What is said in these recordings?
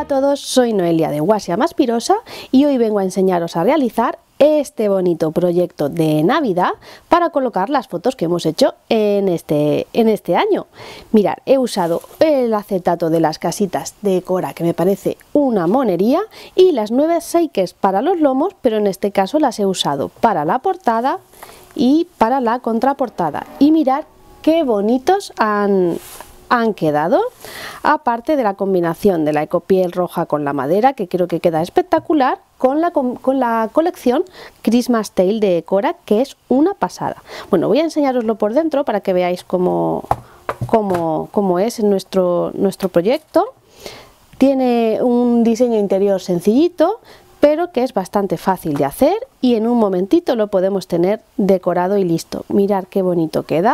todos, soy Noelia de Guasia Maspirosa y hoy vengo a enseñaros a realizar este bonito proyecto de Navidad para colocar las fotos que hemos hecho en este año. Mirad, he usado el acetato de las casitas de Cora, que me parece una monería, y las 9 shakers para los lomos, pero en este caso las he usado para la portada y para la contraportada. Y mirad qué bonitos han quedado, aparte de la combinación de la ecopiel roja con la madera, que creo que queda espectacular, con la colección Christmas Tale de Cora, que es una pasada. Bueno, voy a enseñaroslo por dentro para que veáis cómo es nuestro proyecto. Tiene un diseño interior sencillito, pero que es bastante fácil de hacer y en un momentito lo podemos tener decorado y listo. Mirad qué bonito queda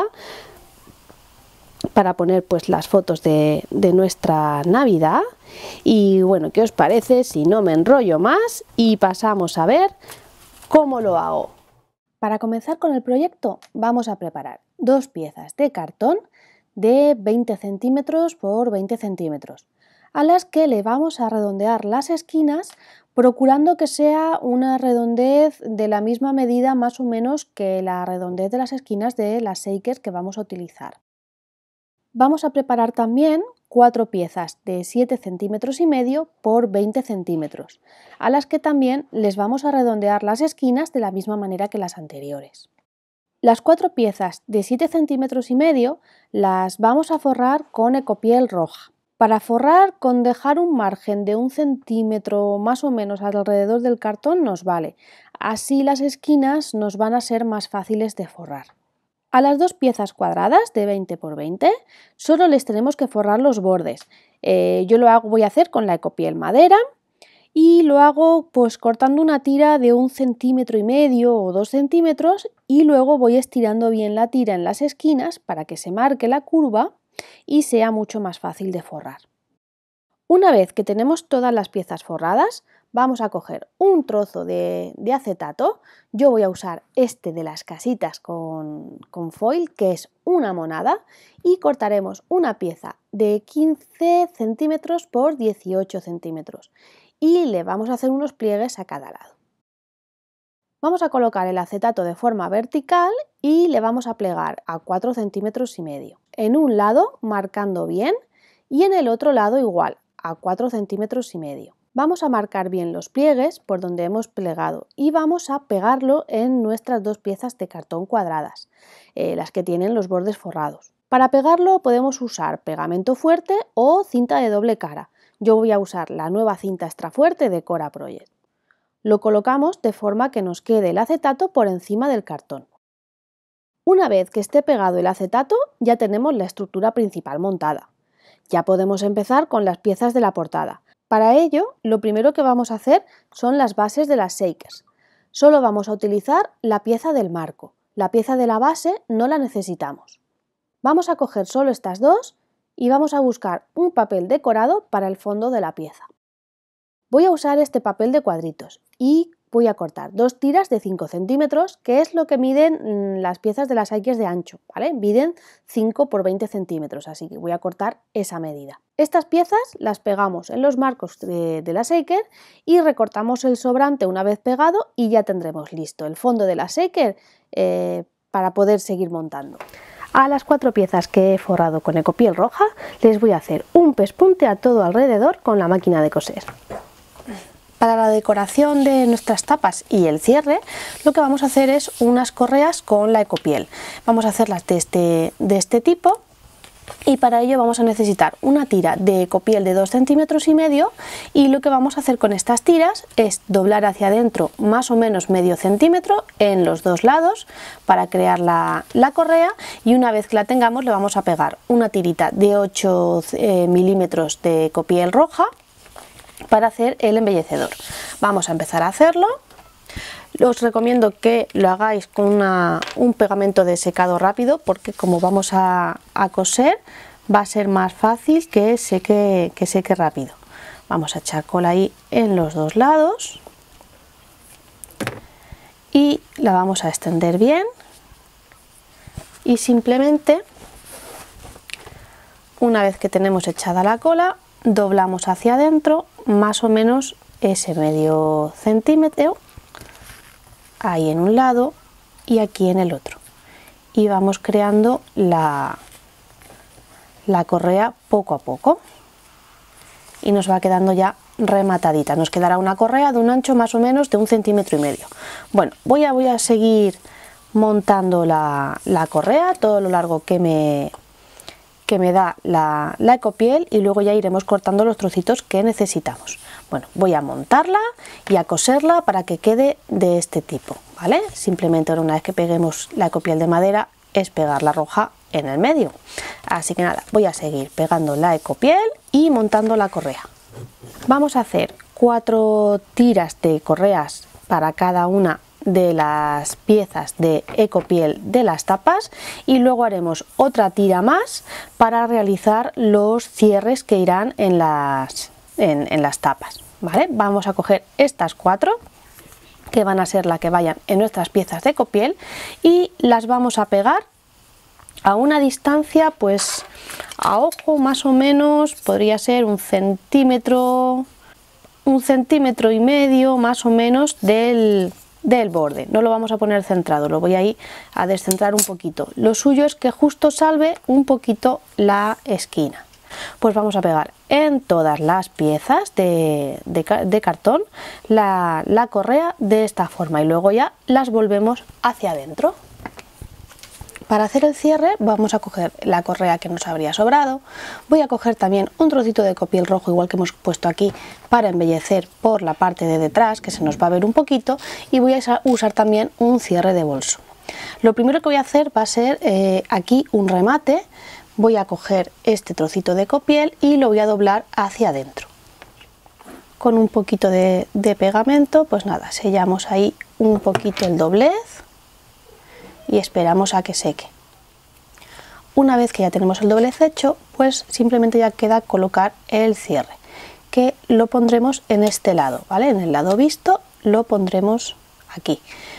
para poner pues las fotos de nuestra Navidad. Y bueno, ¿qué os parece si no me enrollo más y pasamos a ver cómo lo hago? Para comenzar con el proyecto vamos a preparar dos piezas de cartón de 20 centímetros por 20 centímetros, a las que le vamos a redondear las esquinas, procurando que sea una redondez de la misma medida más o menos que la redondez de las esquinas de las shakers que vamos a utilizar. Vamos a preparar también 4 piezas de 7 centímetros y medio por 20 centímetros, a las que también les vamos a redondear las esquinas de la misma manera que las anteriores. Las 4 piezas de 7 centímetros y medio las vamos a forrar con ecopiel roja. Para forrar, con dejar un margen de 1 centímetro más o menos alrededor del cartón nos vale, así las esquinas nos van a ser más fáciles de forrar. A las 2 piezas cuadradas de 20 por 20 solo les tenemos que forrar los bordes. Yo voy a hacer con la ecopiel madera y lo hago pues cortando una tira de 1,5 centímetros o 2 centímetros y luego voy estirando bien la tira en las esquinas para que se marque la curva y sea mucho más fácil de forrar. Una vez que tenemos todas las piezas forradas, vamos a coger un trozo de acetato. Yo voy a usar este de las casitas con foil, que es una monada, y cortaremos una pieza de 15 centímetros por 18 centímetros y le vamos a hacer unos pliegues a cada lado. Vamos a colocar el acetato de forma vertical y le vamos a plegar a 4 centímetros y medio. En un lado marcando bien y en el otro lado igual, a 4 centímetros y medio. Vamos a marcar bien los pliegues por donde hemos plegado y vamos a pegarlo en nuestras 2 piezas de cartón cuadradas, las que tienen los bordes forrados. Para pegarlo podemos usar pegamento fuerte o cinta de doble cara. Yo voy a usar la nueva cinta extra fuerte de Cora Project. Lo colocamos de forma que nos quede el acetato por encima del cartón. Una vez que esté pegado el acetato, ya tenemos la estructura principal montada. Ya podemos empezar con las piezas de la portada. Para ello, lo primero que vamos a hacer son las bases de las shakers. Solo vamos a utilizar la pieza del marco. La pieza de la base no la necesitamos. Vamos a coger solo estas dos y vamos a buscar un papel decorado para el fondo de la pieza. Voy a usar este papel de cuadritos y voy a cortar 2 tiras de 5 centímetros, que es lo que miden las piezas de las shakers de ancho, ¿vale? Miden 5 por 20 centímetros, así que voy a cortar esa medida. Estas piezas las pegamos en los marcos de la shaker y recortamos el sobrante una vez pegado y ya tendremos listo el fondo de la shaker para poder seguir montando. A las 4 piezas que he forrado con ecopiel roja les voy a hacer un pespunte a todo alrededor con la máquina de coser. Para la decoración de nuestras tapas y el cierre, lo que vamos a hacer es unas correas con la ecopiel. Vamos a hacerlas de este tipo y para ello vamos a necesitar una tira de ecopiel de 2 centímetros y medio y lo que vamos a hacer con estas tiras es doblar hacia adentro más o menos medio centímetro en los dos lados para crear la correa, y una vez que la tengamos le vamos a pegar una tirita de 8 milímetros de ecopiel roja para hacer el embellecedor. Vamos a empezar a hacerlo. Os recomiendo que lo hagáis con un pegamento de secado rápido, porque como vamos a coser va a ser más fácil que seque rápido. Vamos a echar cola ahí en los dos lados y la vamos a extender bien y simplemente, una vez que tenemos echada la cola, doblamos hacia adentro más o menos ese medio centímetro ahí en un lado y aquí en el otro, y vamos creando la correa poco a poco y nos va quedando ya rematadita. Nos quedará una correa de un ancho más o menos de 1,5 centímetros. Bueno, voy a seguir montando la correa todo lo largo que me da la ecopiel, y luego ya iremos cortando los trocitos que necesitamos. Bueno, voy a montarla y a coserla para que quede de este tipo, ¿vale? Simplemente una vez que peguemos la ecopiel de madera es pegar la roja en el medio. Así que nada, voy a seguir pegando la ecopiel y montando la correa. Vamos a hacer 4 tiras de correas para cada una de las piezas de ecopiel de las tapas, y luego haremos otra tira más para realizar los cierres que irán en las tapas, ¿vale? Vamos a coger estas 4 que van a ser las que vayan en nuestras piezas de ecopiel y las vamos a pegar a una distancia, pues a ojo más o menos podría ser 1 centímetro, 1,5 centímetros más o menos del borde. No lo vamos a poner centrado, lo voy a ir a descentrar un poquito. Lo suyo es que justo salve un poquito la esquina. Pues vamos a pegar en todas las piezas de cartón la correa de esta forma, y luego ya las volvemos hacia adentro. Para hacer el cierre vamos a coger la correa que nos habría sobrado. Voy a coger también un trocito de ecopiel rojo, igual que hemos puesto aquí, para embellecer por la parte de detrás, que se nos va a ver un poquito, y voy a usar también un cierre de bolso. Lo primero que voy a hacer va a ser aquí un remate. Voy a coger este trocito de ecopiel y lo voy a doblar hacia adentro. Con un poquito de pegamento, pues nada, sellamos ahí un poquito el doblez y esperamos a que seque. Una vez que ya tenemos el doblez hecho, pues simplemente ya queda colocar el cierre, que lo pondremos en este lado, ¿vale? En el lado visto lo pondremos aquí.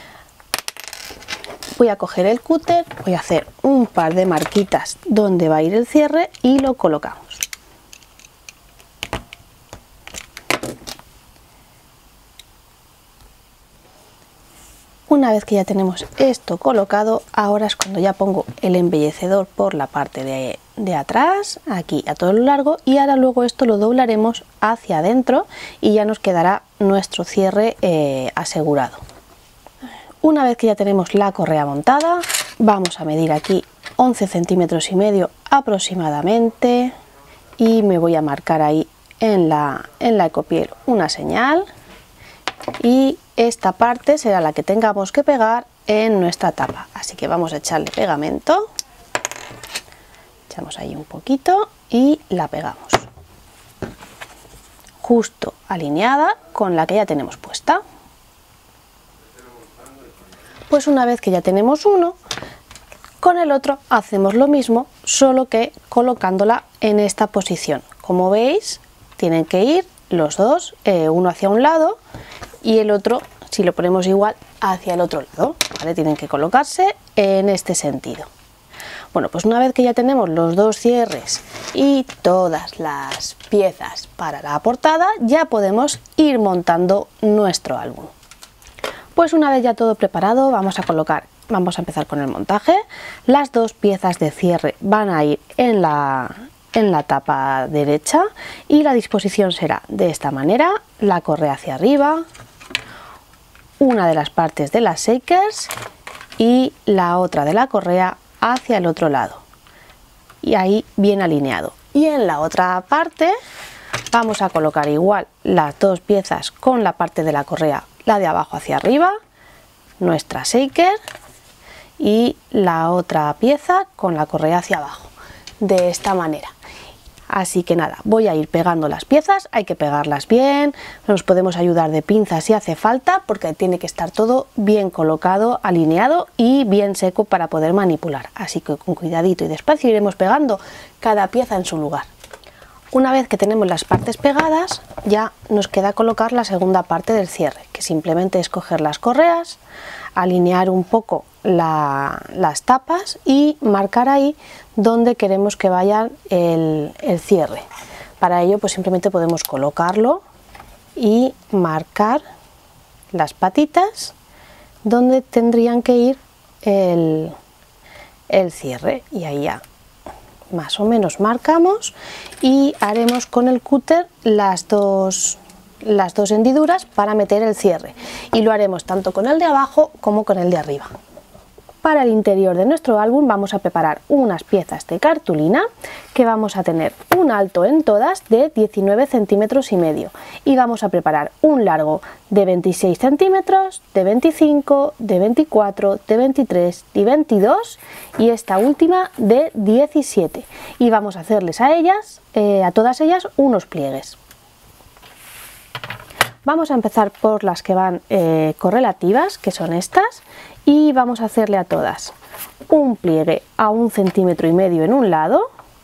Voy a coger el cúter, voy a hacer un par de marquitas donde va a ir el cierre y lo colocamos. Una vez que ya tenemos esto colocado, ahora es cuando ya pongo el embellecedor por la parte de atrás, aquí a todo lo largo, y ahora luego esto lo doblaremos hacia adentro y ya nos quedará nuestro cierre asegurado. Una vez que ya tenemos la correa montada, vamos a medir aquí 11,5 centímetros aproximadamente, y me voy a marcar ahí en la ecopiel una señal, y esta parte será la que tengamos que pegar en nuestra tapa. Así que vamos a echarle pegamento, echamos ahí un poquito y la pegamos justo alineada con la que ya tenemos puesta. Pues una vez que ya tenemos uno, con el otro hacemos lo mismo, solo que colocándola en esta posición. Como veis, tienen que ir los dos, uno hacia un lado y el otro, si lo ponemos igual, hacia el otro lado, ¿vale? Tienen que colocarse en este sentido. Bueno, pues una vez que ya tenemos los dos cierres y todas las piezas para la portada, ya podemos ir montando nuestro álbum. Pues una vez ya todo preparado, vamos a empezar con el montaje. Las dos piezas de cierre van a ir en la tapa derecha y la disposición será de esta manera: la correa hacia arriba, una de las partes de las shakers y la otra de la correa hacia el otro lado, y ahí bien alineado. Y en la otra parte vamos a colocar igual las dos piezas con la parte de la correa, la de abajo hacia arriba, nuestra shaker, y la otra pieza con la correa hacia abajo, de esta manera. Así que nada, voy a ir pegando las piezas, hay que pegarlas bien, nos podemos ayudar de pinzas si hace falta, porque tiene que estar todo bien colocado, alineado y bien seco para poder manipular. Así que con cuidadito y despacio iremos pegando cada pieza en su lugar. Una vez que tenemos las partes pegadas, ya nos queda colocar la segunda parte del cierre, que simplemente es coger las correas, alinear un poco las tapas y marcar ahí donde queremos que vaya el cierre. Para ello pues simplemente podemos colocarlo y marcar las patitas donde tendrían que ir el cierre, y ahí ya más o menos marcamos y haremos con el cúter las dos hendiduras para meter el cierre, y lo haremos tanto con el de abajo como con el de arriba. Para el interior de nuestro álbum vamos a preparar unas piezas de cartulina que vamos a tener un alto en todas de 19 centímetros y medio, y vamos a preparar un largo de 26 centímetros, de 25, de 24, de 23, de 22 y esta última de 17, y vamos a hacerles a todas ellas unos pliegues. Vamos a empezar por las que van correlativas, que son estas, y vamos a hacerle a todas un pliegue a 1,5 centímetros en un lado,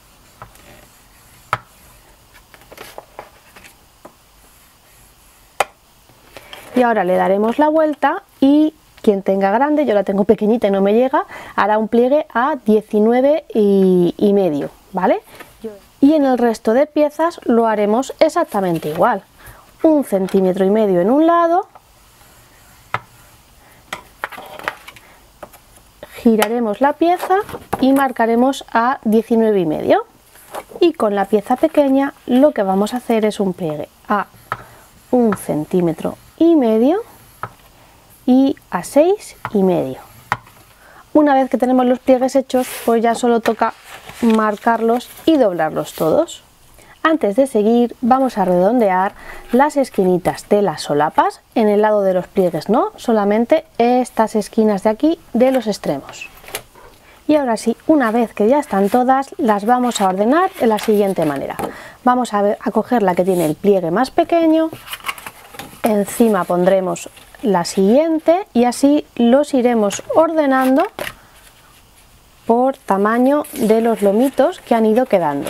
y ahora le daremos la vuelta, y quien tenga grande, yo la tengo pequeñita y no me llega, hará un pliegue a 19 y medio, ¿vale? Y en el resto de piezas lo haremos exactamente igual, 1,5 centímetros en un lado, giraremos la pieza y marcaremos a 19 y medio, y con la pieza pequeña lo que vamos a hacer es un pliegue a 1,5 centímetros y a 6 y medio. Una vez que tenemos los pliegues hechos, pues ya solo toca marcarlos y doblarlos todos. Antes de seguir, vamos a redondear las esquinitas de las solapas, en el lado de los pliegues no, solamente estas esquinas de aquí de los extremos. Y ahora sí, una vez que ya están todas, las vamos a ordenar de la siguiente manera. Vamos a coger la que tiene el pliegue más pequeño, encima pondremos la siguiente, y así los iremos ordenando por tamaño de los lomitos que han ido quedando.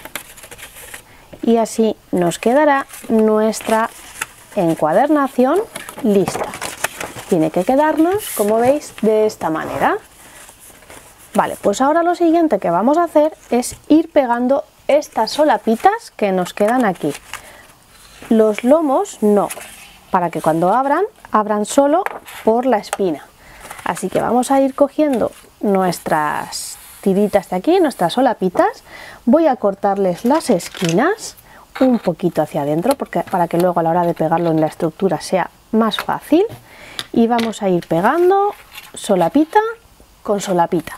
Y así nos quedará nuestra encuadernación lista. Tiene que quedarnos, como veis, de esta manera. Vale, pues ahora lo siguiente que vamos a hacer es ir pegando estas solapitas que nos quedan aquí. Los lomos no, para que cuando abran solo por la espina. Así que vamos a ir cogiendo nuestras tiritas de aquí, nuestras solapitas. Voy a cortarles las esquinas un poquito hacia adentro para que luego a la hora de pegarlo en la estructura sea más fácil, y vamos a ir pegando solapita con solapita.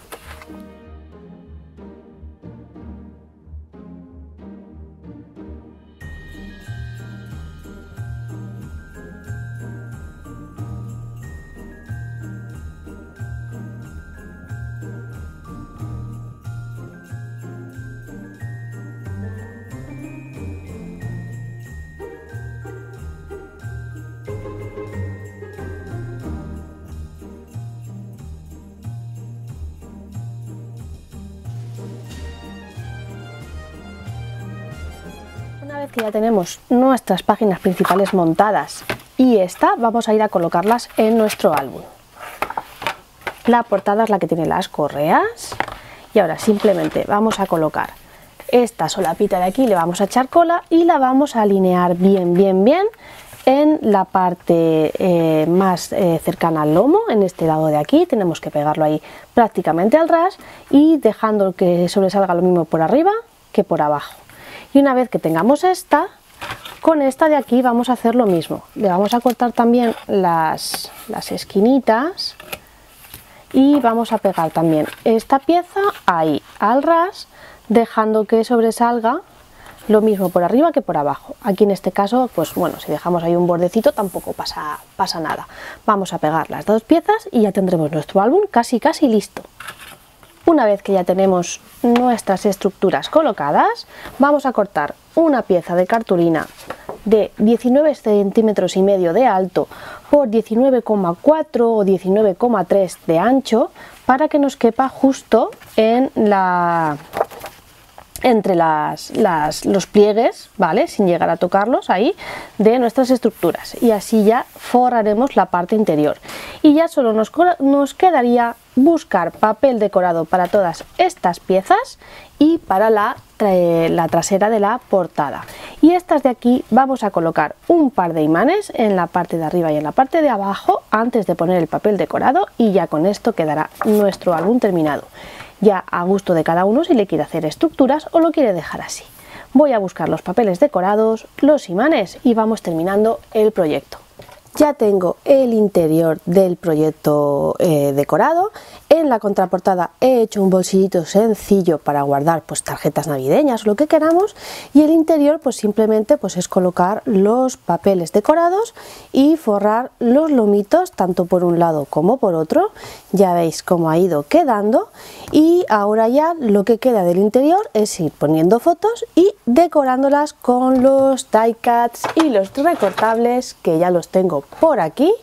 Una vez que ya tenemos nuestras páginas principales montadas y esta, vamos a ir a colocarlas en nuestro álbum. La portada es la que tiene las correas, y ahora simplemente vamos a colocar esta solapita de aquí, le vamos a echar cola y la vamos a alinear bien en la parte más cercana al lomo. En este lado de aquí tenemos que pegarlo ahí prácticamente al ras, y dejando que sobresalga lo mismo por arriba que por abajo. Y una vez que tengamos esta, con esta de aquí vamos a hacer lo mismo. Le vamos a cortar también las esquinitas, y vamos a pegar también esta pieza ahí al ras, dejando que sobresalga lo mismo por arriba que por abajo. Aquí en este caso, pues bueno, si dejamos ahí un bordecito tampoco pasa nada. Vamos a pegar las dos piezas y ya tendremos nuestro álbum casi listo. Una vez que ya tenemos nuestras estructuras colocadas, vamos a cortar una pieza de cartulina de 19 centímetros y medio de alto por 19,4 o 19,3 de ancho, para que nos quepa justo en entre los pliegues, ¿vale? Sin llegar a tocarlos ahí, de nuestras estructuras, y así ya forraremos la parte interior, y ya solo nos quedaría buscar papel decorado para todas estas piezas y para la trasera de la portada. Y estas de aquí vamos a colocar un par de imanes en la parte de arriba y en la parte de abajo antes de poner el papel decorado, y ya con esto quedará nuestro álbum terminado. Ya a gusto de cada uno si le quiere hacer estructuras o lo quiere dejar así. Voy a buscar los papeles decorados, los imanes y vamos terminando el proyecto. Ya tengo el interior del proyecto decorado. En la contraportada he hecho un bolsillito sencillo para guardar pues tarjetas navideñas o lo que queramos, y el interior pues simplemente pues es colocar los papeles decorados y forrar los lomitos tanto por un lado como por otro. Ya veis cómo ha ido quedando, y ahora ya lo que queda del interior es ir poniendo fotos y decorándolas con los die cuts y los recortables, que ya los tengo por aquí.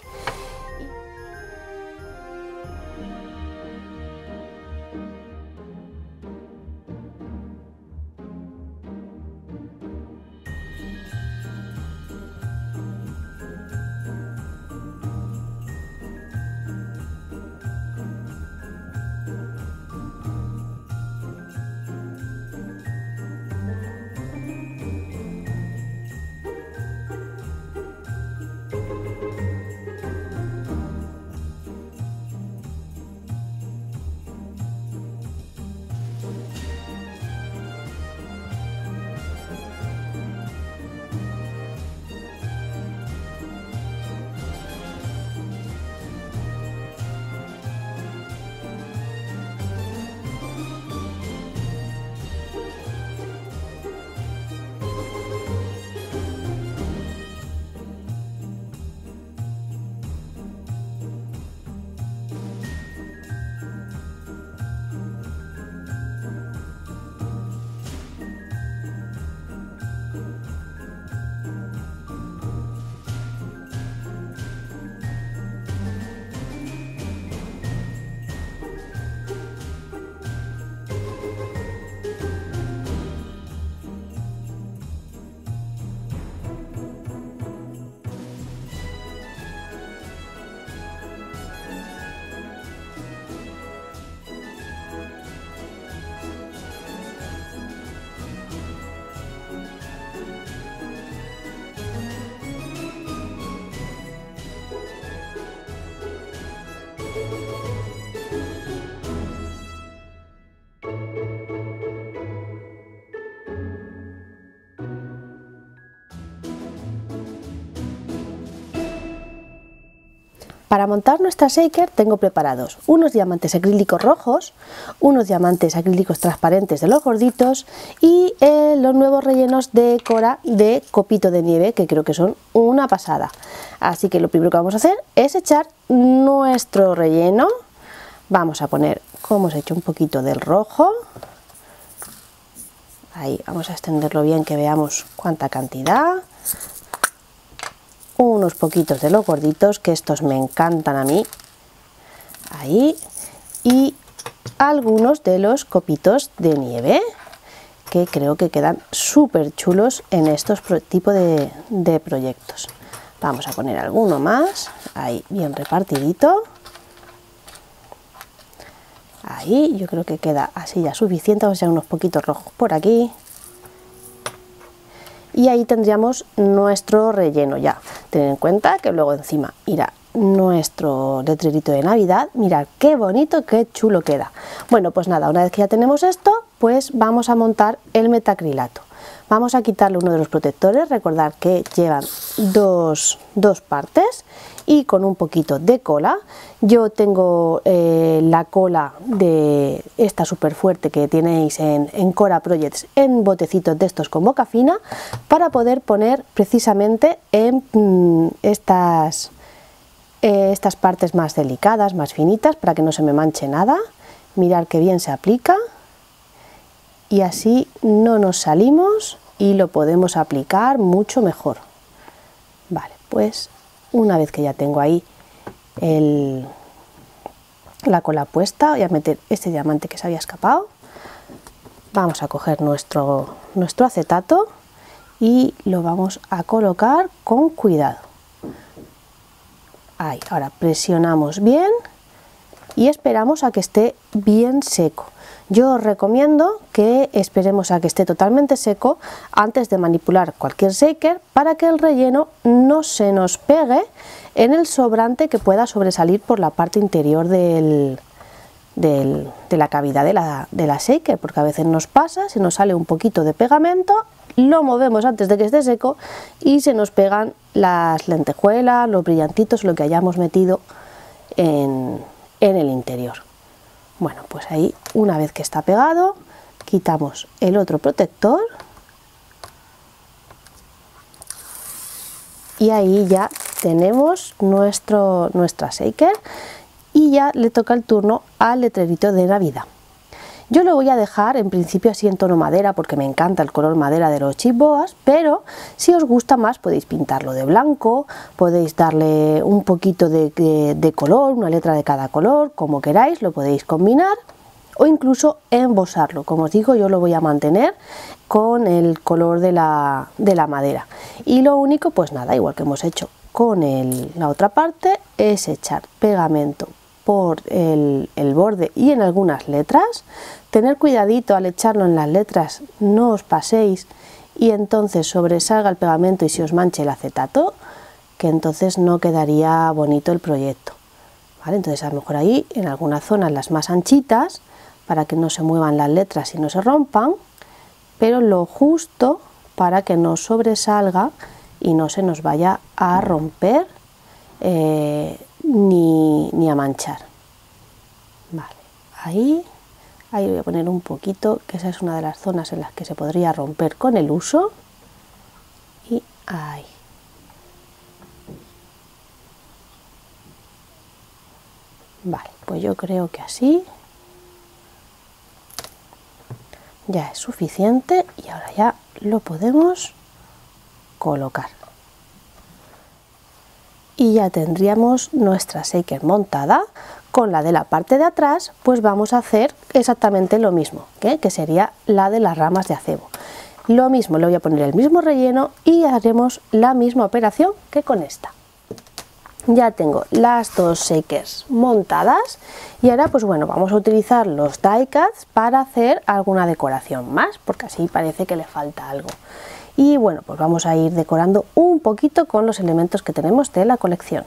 Para montar nuestra shaker tengo preparados unos diamantes acrílicos rojos, unos diamantes acrílicos transparentes de los gorditos y los nuevos rellenos de Cora de copito de nieve, que creo que son una pasada. Así que lo primero que vamos a hacer es echar nuestro relleno. Vamos a poner, como os he hecho, un poquito del rojo. Ahí vamos a extenderlo bien, que veamos cuánta cantidad. Unos poquitos de los gorditos, que estos me encantan a mí. Ahí. Y algunos de los copitos de nieve, que creo que quedan súper chulos en estos tipos de proyectos. Vamos a poner alguno más. Ahí, bien repartidito. Ahí, yo creo que queda así ya suficiente. Vamos a echar unos poquitos rojos por aquí. Y ahí tendríamos nuestro relleno ya. Tened en cuenta que luego encima irá nuestro letrerito de Navidad. Mirad qué bonito, qué chulo queda. Bueno, pues nada, una vez que ya tenemos esto, pues vamos a montar el metacrilato. Vamos a quitarle uno de los protectores. Recordad que llevan dos partes y con un poquito de cola. Yo tengo la cola de esta súper fuerte que tenéis en Cora Projects en botecitos de estos con boca fina, para poder poner precisamente en estas partes más delicadas, más finitas, para que no se me manche nada. Mirad que bien se aplica. Y así no nos salimos y lo podemos aplicar mucho mejor. Vale, pues una vez que ya tengo ahí la cola puesta, voy a meter este diamante que se había escapado. Vamos a coger nuestro acetato y lo vamos a colocar con cuidado. Ahí, ahora presionamos bien y esperamos a que esté bien seco. Yo os recomiendo que esperemos a que esté totalmente seco antes de manipular cualquier shaker para que el relleno no se nos pegue en el sobrante que pueda sobresalir por la parte interior de la cavidad de la shaker, porque a veces nos pasa, se nos sale un poquito de pegamento, lo movemos antes de que esté seco y se nos pegan las lentejuelas, los brillantitos, lo que hayamos metido en el interior. Bueno, pues ahí, una vez que está pegado, quitamos el otro protector y ahí ya tenemos nuestra shaker y ya le toca el turno al letrerito de Navidad. Yo lo voy a dejar en principio así en tono madera porque me encanta el color madera de los chipboas, pero si os gusta más podéis pintarlo de blanco, podéis darle un poquito de color, una letra de cada color, como queráis, lo podéis combinar o incluso embosarlo. Como os digo, yo lo voy a mantener con el color de la madera. Y lo único, pues nada, igual que hemos hecho con la otra parte, es echar pegamento por el borde y en algunas letras. Tener cuidadito al echarlo en las letras, no os paséis y entonces sobresalga el pegamento y se os manche el acetato, que entonces no quedaría bonito el proyecto, ¿vale? Entonces a lo mejor ahí en algunas zonas las más anchitas para que no se muevan las letras y no se rompan, pero lo justo para que no sobresalga y no se nos vaya a romper ni a manchar. Vale, ahí voy a poner un poquito, que esa es una de las zonas en las que se podría romper con el uso. Y ahí. Vale, pues yo creo que así ya es suficiente y ahora ya lo podemos colocar. Y ya tendríamos nuestra shaker montada. Con la de la parte de atrás pues vamos a hacer exactamente lo mismo, que sería la de las ramas de acebo. Lo mismo, le voy a poner el mismo relleno y haremos la misma operación que con esta. Ya tengo las dos shakers montadas y ahora pues bueno, vamos a utilizar los die cuts para hacer alguna decoración más, porque así parece que le falta algo. Y bueno, pues vamos a ir decorando un poquito con los elementos que tenemos de la colección.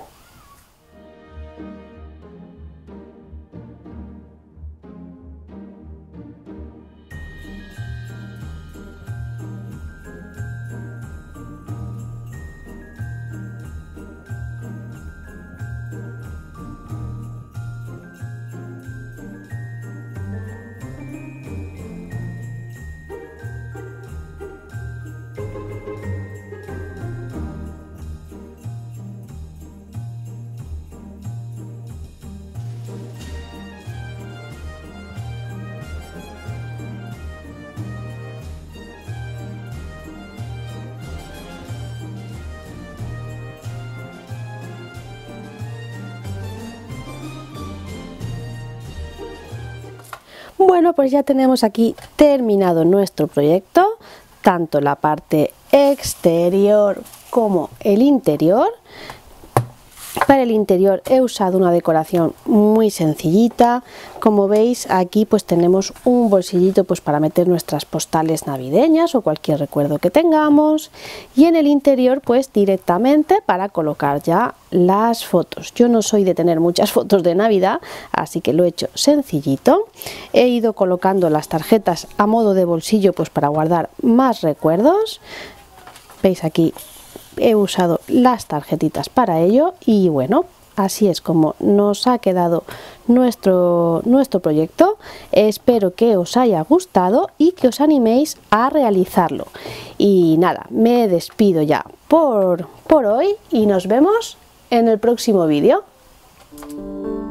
Bueno, pues ya tenemos aquí terminado nuestro proyecto, tanto la parte exterior como el interior. Para el interior he usado una decoración muy sencillita. Como veis, aquí pues tenemos un bolsillito pues para meter nuestras postales navideñas o cualquier recuerdo que tengamos, y en el interior pues directamente para colocar ya las fotos. Yo no soy de tener muchas fotos de Navidad, así que lo he hecho sencillito. He ido colocando las tarjetas a modo de bolsillo pues para guardar más recuerdos. Veis, aquí he usado las tarjetitas para ello y bueno, así es como nos ha quedado nuestro proyecto. Espero que os haya gustado y que os animéis a realizarlo. Y nada, me despido ya por hoy y nos vemos en el próximo vídeo.